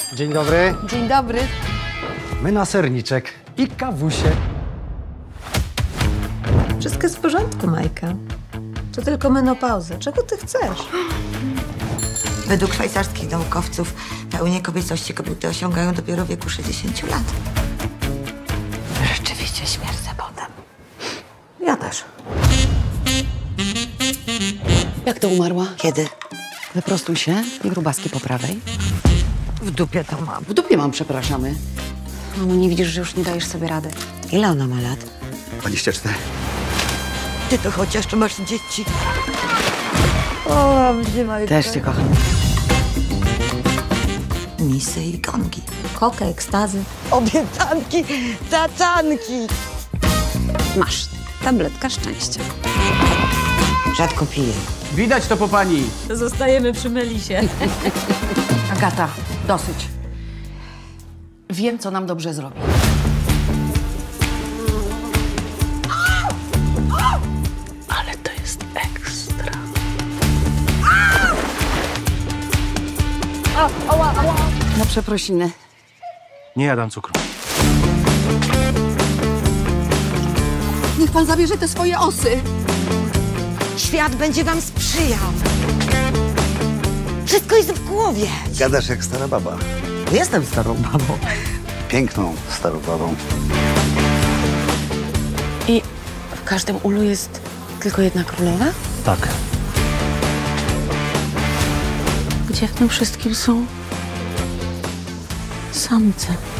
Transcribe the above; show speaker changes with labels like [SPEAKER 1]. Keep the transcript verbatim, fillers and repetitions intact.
[SPEAKER 1] Dzień dobry.
[SPEAKER 2] Dzień dobry.
[SPEAKER 1] My na serniczek i kawusie.
[SPEAKER 2] Wszystko jest w porządku, Majka. To tylko menopauza. Czego ty chcesz?
[SPEAKER 3] Według szwajcarskich naukowców pełnię kobiecości kobiety osiągają dopiero w wieku sześćdziesięciu lat. Rzeczywiście śmierdzę potem.
[SPEAKER 2] Ja też.
[SPEAKER 4] Jak to umarła?
[SPEAKER 3] Kiedy?
[SPEAKER 4] Wyprostuj się i grubaski po prawej.
[SPEAKER 3] W dupie to mam.
[SPEAKER 4] W dupie mam, przepraszamy.
[SPEAKER 5] Mamo, nie widzisz, że już nie dajesz sobie rady?
[SPEAKER 3] Ile ona ma lat?
[SPEAKER 6] dwadzieścia cztery.
[SPEAKER 3] Ty to chociaż tu masz dzieci. O, mnie Majka.
[SPEAKER 4] Też cię kocham.
[SPEAKER 3] Misy i gongi.
[SPEAKER 2] Koka, ekstazy.
[SPEAKER 3] Obiecanki, cacanki.
[SPEAKER 5] Masz, tabletka szczęścia.
[SPEAKER 3] Rzadko piję.
[SPEAKER 6] Widać to po pani.
[SPEAKER 2] Zostajemy przy Melisie.
[SPEAKER 4] Agata, dosyć. Wiem, co nam dobrze zrobi. Ale to jest ekstra. Na przeprosiny.
[SPEAKER 6] Nie jadam cukru.
[SPEAKER 4] Niech pan zabierze te swoje osy.
[SPEAKER 3] Świat będzie wam sprzyjał. Wszystko jest w głowie.
[SPEAKER 6] Gadasz jak stara baba.
[SPEAKER 3] Jestem starą babą.
[SPEAKER 6] Piękną starą babą.
[SPEAKER 5] I w każdym ulu jest tylko jedna królowa?
[SPEAKER 6] Tak.
[SPEAKER 5] Gdzie w tym wszystkim są samce?